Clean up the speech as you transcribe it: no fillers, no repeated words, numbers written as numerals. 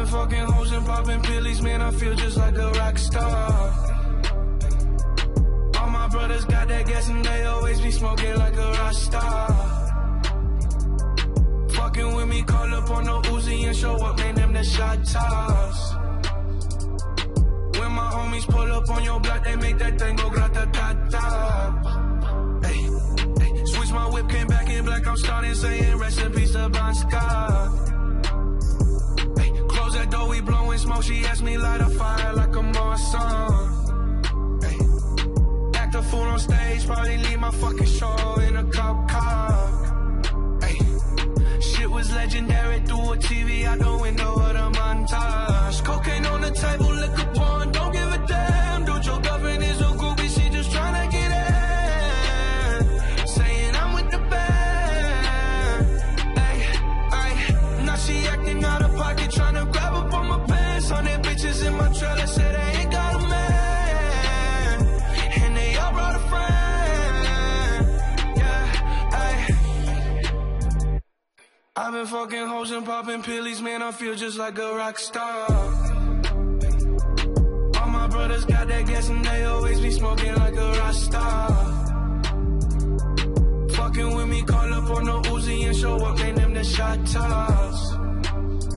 been fucking hoes and popping pillies, man, I feel just like a rock star. All my brothers got that gas and they always be smoking like a rock star. Fucking with me, call up on the Uzi and show up, man, them the shot toss. When my homies pull up on your block, they make that thing go grata-ta-ta. Hey, hey, switch my whip, came back in black, I'm starting saying rest in peace to Bon Scott. Hey, close that door, we blowing smoke, she asked me light a fire like a Marsan. Hey, act a fool on stage, probably leave my fucking show in a cop car. Hey, shit was legendary, through a TV out the window of the montage. Cocaine on the table, liquor porn, don't give a damn. Dude, your girlfriend is a groupie, she just tryna get in. Saying I'm with the band. Ay, ay, now she acting out of pocket, tryna grab up on my pants. 100 bitches in my trailer, say they ain't got a man. And they all brought a friend. Yeah, ay. I've been fucking hoes and popping pillies, man, I feel just like a rock star. All my brothers got that gas and they always be smoking like a rock